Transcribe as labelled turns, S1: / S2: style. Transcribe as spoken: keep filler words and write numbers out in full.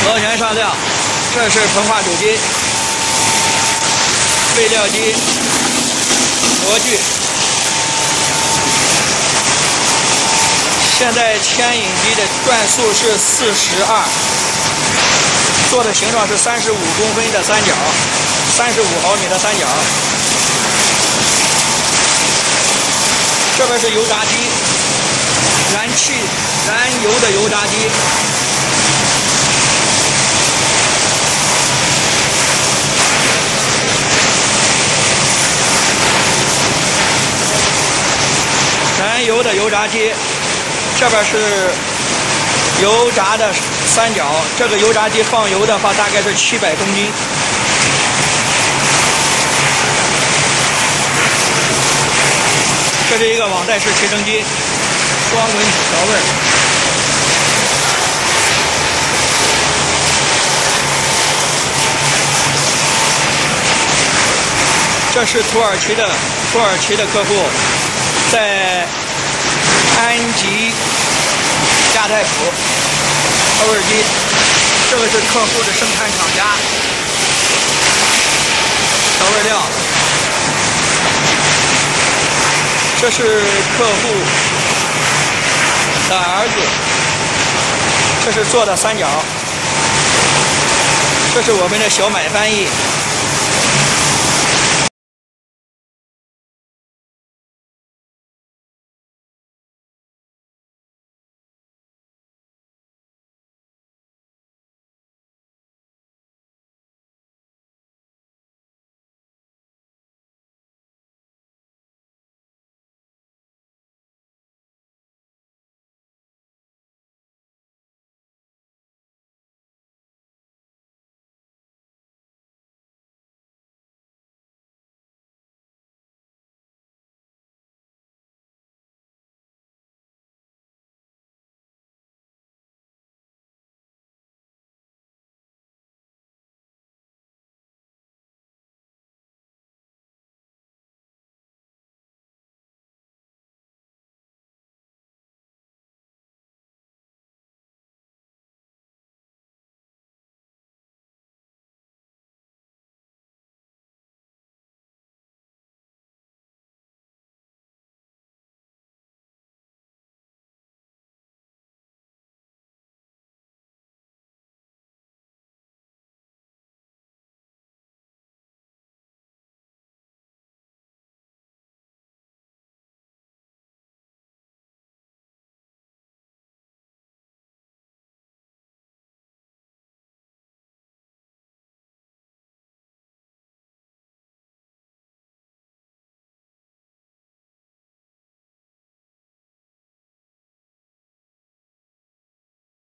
S1: 螺旋上料，这是膨化主机、备料机、模具。现在牵引机的转速是四十二，做的形状是三十五公分的三角，三十五毫米的三角。这边是油炸机，燃气燃油的油炸机。 燃油的油炸机，这边是油炸的三角。这个油炸机放油的话，大概是七百公斤。这是一个网带式提升机，双滚调味。这是土耳其的土耳其的客户。 在安吉亚太府调味机，这个是客户的生产厂家，调味料。这是客户的儿子，这是做的三角。这是我们的小买翻译。